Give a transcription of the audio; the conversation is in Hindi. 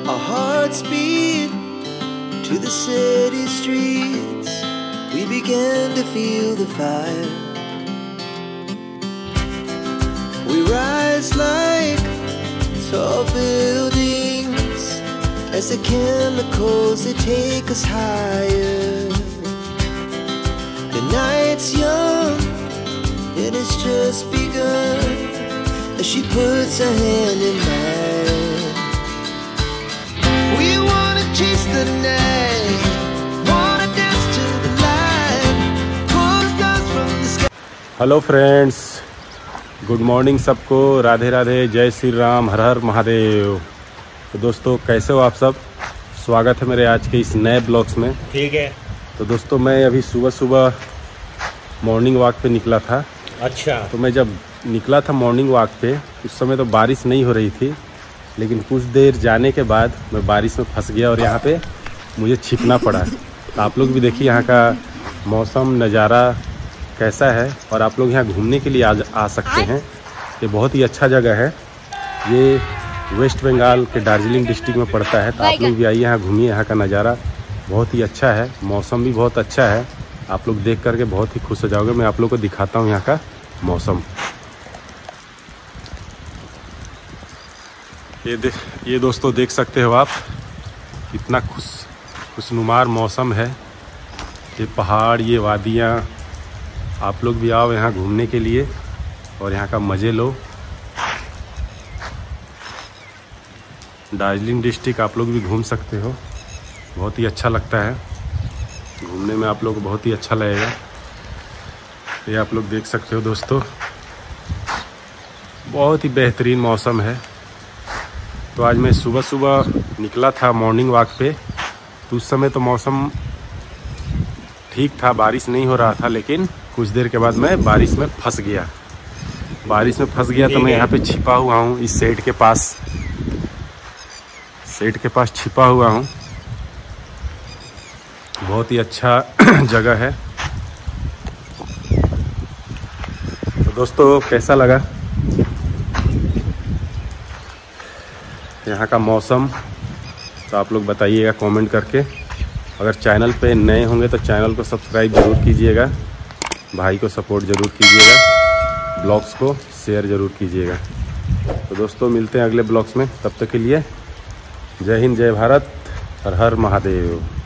Our hearts beat to the city streets. We began to feel the fire. We rise like tall buildings as the chemicals, they take us higher. The night's young and it's just begun as she puts her hand in mine. We wanna chase the night, wanna dance to the light, pull stars from the sky. Hello friends, good morning सबको। राधे राधे, जय श्री राम, हर हर महादेव। तो दोस्तों कैसे हो आप सब? स्वागत है मेरे आज के इस नए ब्लॉग्स में। ठीक है। तो दोस्तों मैं अभी सुबह सुबह मॉर्निंग वॉक पे निकला था। अच्छा। तो मैं जब निकला था मॉर्निंग वॉक पे उस समय तो बारिश नहीं हो रही थी, लेकिन कुछ देर जाने के बाद मैं बारिश में फंस गया और यहाँ पे मुझे छिपना पड़ा। तो आप लोग भी देखिए यहाँ का मौसम नज़ारा कैसा है, और आप लोग यहाँ घूमने के लिए आ सकते हैं। ये बहुत ही अच्छा जगह है। ये वेस्ट बंगाल के दार्जिलिंग डिस्ट्रिक्ट में पड़ता है। तो आप लोग भी आइए, यहाँ घूमिए। यहाँ का नज़ारा बहुत ही अच्छा है, मौसम भी बहुत अच्छा है। आप लोग देख करके बहुत ही खुश हो जाओगे। मैं आप लोग को दिखाता हूँ यहाँ का मौसम। ये दोस्तों देख सकते हो आप, कितना खुशनुमार मौसम है। ये पहाड़, ये वादियाँ, आप लोग भी आओ यहाँ घूमने के लिए और यहाँ का मज़े लो। दार्जिलिंग डिस्ट्रिक्ट आप लोग भी घूम सकते हो, बहुत ही अच्छा लगता है घूमने में। आप लोग को बहुत ही अच्छा लगेगा। ये आप लोग देख सकते हो दोस्तों, बहुत ही बेहतरीन मौसम है। तो आज मैं सुबह सुबह निकला था मॉर्निंग वॉक पे। तो उस समय तो मौसम ठीक था, बारिश नहीं हो रहा था, लेकिन कुछ देर के बाद मैं बारिश में फंस गया। तो मैं यहाँ पे छिपा हुआ हूँ, इस शेड के पास छिपा हुआ हूँ। बहुत ही अच्छा जगह है। तो दोस्तों कैसा लगा यहाँ का मौसम? तो आप लोग बताइएगा कमेंट करके। अगर चैनल पे नए होंगे तो चैनल को सब्सक्राइब ज़रूर कीजिएगा, भाई को सपोर्ट ज़रूर कीजिएगा, ब्लॉग्स को शेयर ज़रूर कीजिएगा। तो दोस्तों मिलते हैं अगले ब्लॉग्स में। तब तक के लिए जय हिंद, जय भारत, हर हर महादेव।